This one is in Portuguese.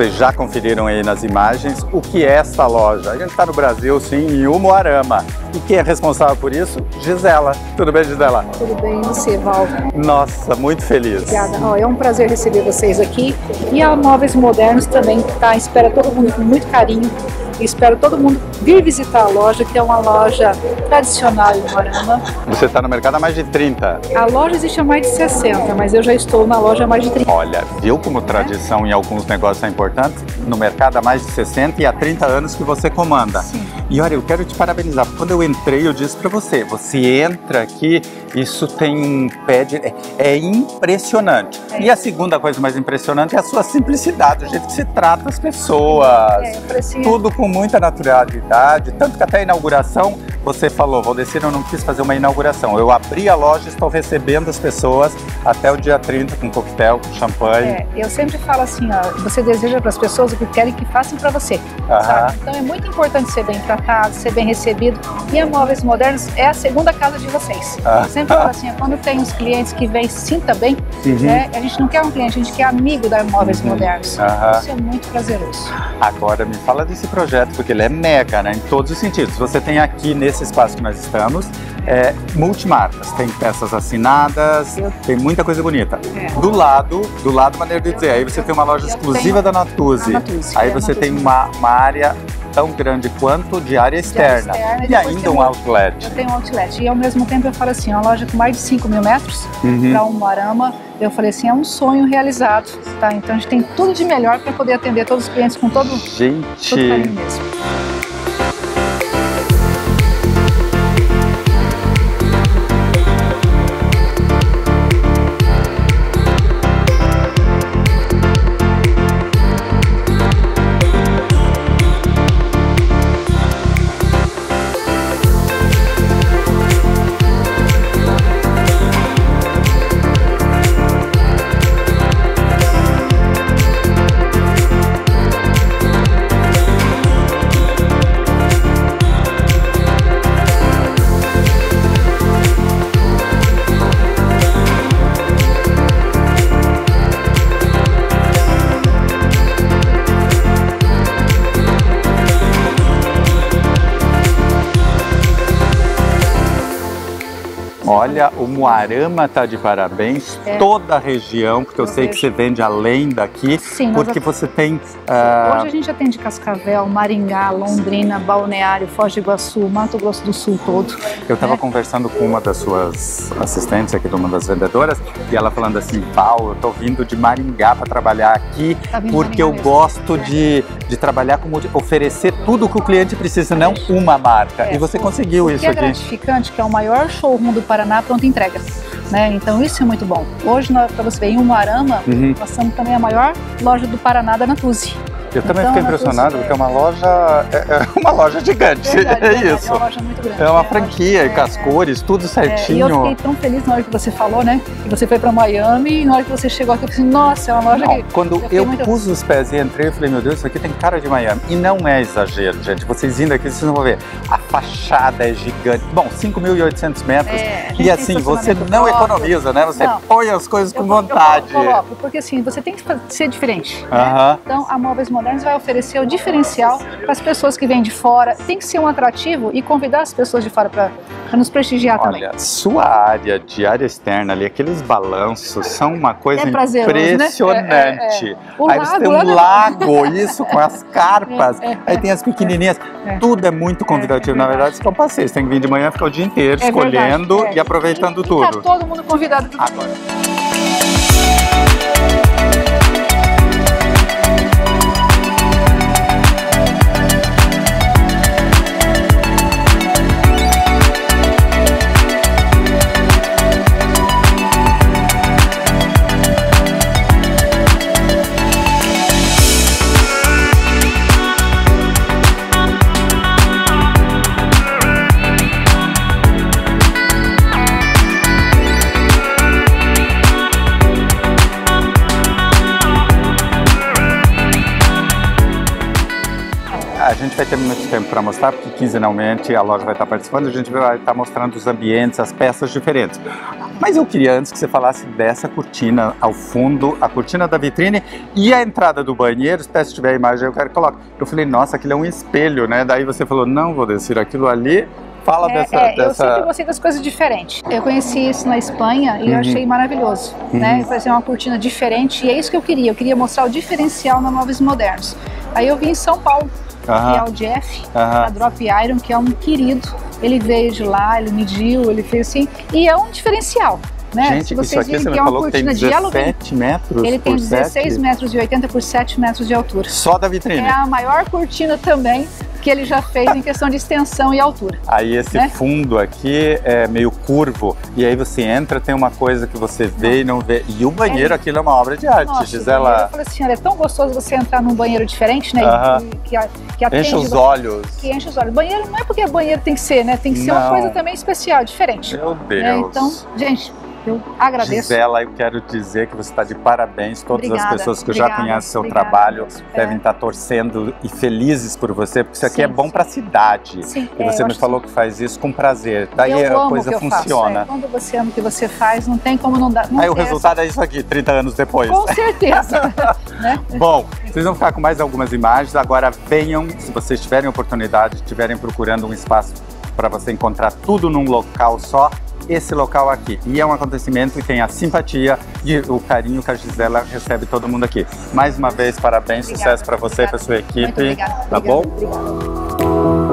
vocês já conferiram aí nas imagens, o que é esta loja. A gente está no Brasil, sim, em Umuarama. E quem é responsável por isso? Gisela. Tudo bem, Gisela? Tudo bem, e você, Val? Nossa, muito feliz. Obrigada. É um prazer receber vocês aqui. E a Móveis Modernos também, tá? Espera todo mundo com muito carinho. E espero todo mundo vir visitar a loja, que é uma loja tradicional em Umuarama. Você está no mercado há mais de 30. A loja existe há mais de 60, mas eu já estou na loja há mais de 30. Olha, viu como tradição em alguns negócios é importante? No mercado há mais de 60 e há 30 anos que você comanda. Sim. E olha, eu quero te parabenizar. Quando eu entrei, eu disse para você, você entra aqui, isso tem um pé de... É impressionante. E a segunda coisa mais impressionante é a sua simplicidade, o jeito que você trata as pessoas. Tudo com muita naturalidade, tanto que até a inauguração, você falou, Valdecir, eu não quis fazer uma inauguração. Eu abri a loja e estou recebendo as pessoas até o dia 30 com coquetel, com champanhe. Eu sempre falo assim, ó, você deseja para as pessoas o que querem que façam para você, sabe? Então é muito importante ser bem tratado, ser bem recebido. E a Móveis Modernos é a segunda casa de vocês. Eu sempre falo assim, quando tem os clientes que vêm, se sinta bem, né? A gente não quer um cliente, a gente quer amigo da Móveis Modernos. Isso é muito prazeroso. Agora me fala desse projeto, porque ele é mega, né? Em todos os sentidos. Você tem aqui nesse espaço que nós estamos, multimarcas, tem peças assinadas, tem muita coisa bonita. Do lado, maneira de dizer, aí você tem uma loja exclusiva da Natuzzi. Aí você tem uma área tão grande quanto de área externa. E ainda um outlet. Eu tenho um outlet. E ao mesmo tempo eu falo assim, uma loja com mais de 5 mil metros para Umuarama. Eu falei assim, é um sonho realizado, tá? Então a gente tem tudo de melhor para poder atender todos os clientes com todo carinho mesmo. Olha, o Umuarama tá de parabéns, toda a região, porque eu sei que você vende além daqui, porque você tem... Hoje a gente atende Cascavel, Maringá, Londrina, Balneário, Foz do Iguaçu, Mato Grosso do Sul todo. Eu estava conversando com uma das suas assistentes aqui, de uma das vendedoras, e ela falando assim, Paulo, eu tô vindo de Maringá para trabalhar aqui, porque eu gosto de trabalhar como oferecer tudo o que o cliente precisa, não uma marca. E você conseguiu isso aqui. É gratificante, que é o maior showroom do Paraná, pronta entrega. Né? Então isso é muito bom. Hoje, para você ver, em Umuarama, nós somos também a maior loja do Paraná da Natuzzi. Eu também fiquei impressionado, porque é uma loja gigante, isso. É uma loja muito grande. É uma franquia, com as cores, tudo certinho. E eu fiquei tão feliz na hora que você falou, né? Que você foi para Miami e na hora que você chegou aqui, eu falei, nossa, é uma loja que... Quando eu pus os pés e entrei, eu falei, meu Deus, isso aqui tem cara de Miami. E não é exagero, gente. Vocês indo aqui, vocês vão ver. A fachada é gigante. Bom, 5.800 metros. E assim, você não economiza, né? Você põe as coisas com vontade. Eu coloco, porque assim, você tem que ser diferente. Né? Então, a Móveis Modernos vai oferecer o diferencial para as pessoas que vêm de fora. Tem que ser um atrativo e convidar as pessoas de fora para nos prestigiar também. Olha, sua área de área externa ali, aqueles balanços são uma coisa impressionante. Né? Aí você tem um lago, isso, com as carpas. Aí tem as pequenininhas. Tudo é muito convidativo. Na verdade, isso é um passeio. Você tem que vir de manhã, ficar o dia inteiro escolhendo e aproveitando tudo. Tá todo mundo convidado. Agora. gente vai ter muito tempo para mostrar, porque quinzenalmente a loja vai estar participando, a gente vai estar mostrando os ambientes, as peças diferentes. Mas eu queria antes que você falasse dessa cortina ao fundo, a cortina da vitrine e a entrada do banheiro. Se tiver a imagem, eu quero que coloque. Eu falei, nossa, aquilo é um espelho, né? Daí você falou, não, vou descer aquilo ali. Fala dessa... Eu sempre gostei das coisas diferentes. Eu conheci isso na Espanha e eu achei maravilhoso, né? Fazer uma cortina diferente e é isso que eu queria mostrar o diferencial na Móveis Modernos. Aí eu vim em São Paulo, que é o Jeff, da Drop Iron, que é um querido. Ele veio de lá, ele mediu, ele fez assim, e é um diferencial. Né? Gente, isso aqui você me falou que tem 17 metros Ele tem 16 metros e 80 por 7 metros de altura. Só da vitrine? É a maior cortina também que ele já fez em questão de extensão e altura. Aí esse fundo aqui é meio curvo, e aí você entra, tem uma coisa que você vê e não vê. E o banheiro, aquilo é uma obra de arte, Nossa, Gisela. Eu falei assim, olha, é tão gostoso você entrar num banheiro diferente, né? Que atende, enche os olhos. Que enche os olhos. Banheiro não é porque banheiro tem que ser, né? Tem que ser uma coisa também especial, diferente. Meu Deus. Então, gente, eu agradeço. Gisela, eu quero dizer que você está de parabéns. Todas as pessoas que já conhecem seu trabalho devem estar torcendo e felizes por você, porque isso aqui é bom para a cidade. Sim, e você me falou que faz isso com prazer. Daí a coisa funciona. Quando você ama o que você faz, não tem como não dar. Aí o resultado é isso aqui, 30 anos depois. Com certeza. Né? Bom, vocês vão ficar com mais algumas imagens. Agora venham, se vocês tiverem oportunidade, estiverem procurando um espaço para você encontrar tudo num local só, esse local aqui. E é um acontecimento que tem a simpatia e o carinho que a Gisela recebe todo mundo aqui. Mais uma vez, parabéns, sucesso para você e para sua equipe. Muito obrigada. Tá bom? Obrigada.